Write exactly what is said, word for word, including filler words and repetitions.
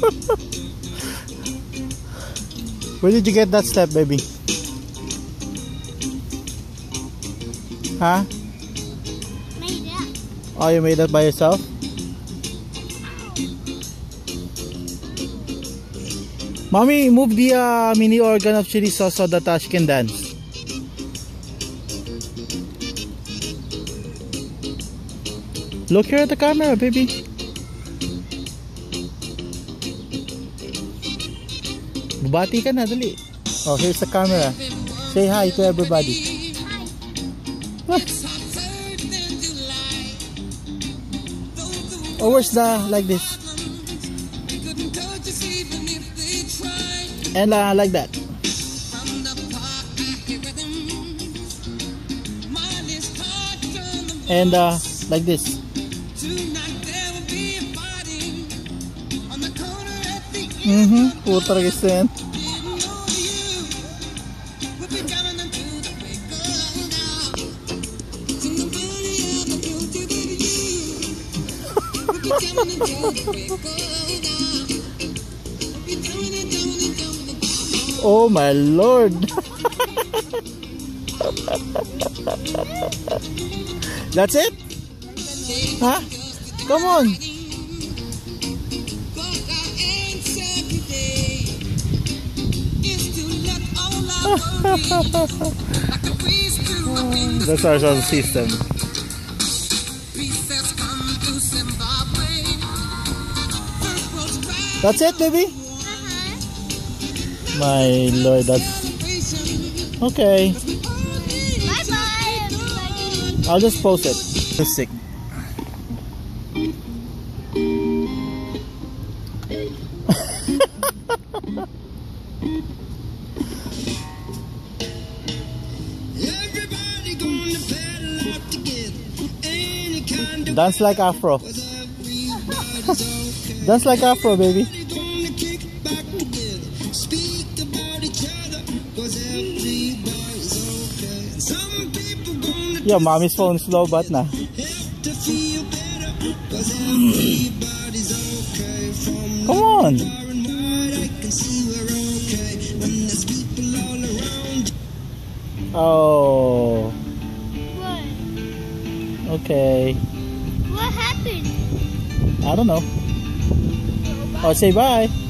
Where did you get that step, baby? Huh? Made it. Oh, you made that by yourself? Mommy, move the uh, mini organ of chili sauce so that Tash can dance. Look here at the camera, baby. Bubati ka na, dali. Oh, here's the camera. Say hi to everybody. Hi. Oh, where's the, like this? And uh, like that. And uh, like this. Mm-hmm. Puta guys yan. Oh my lord. That's it? Huh? Come on. That's our sound system. That's it, baby? Uh-huh. My lord, that's okay. Bye-bye, everybody. I'll just post it. It's sick. Dance like Afro. Dance like Afro, baby. Yo, mommy's phone is low but na. Come on. Oh. What? Okay. What happened? I don't know. Oh, say bye.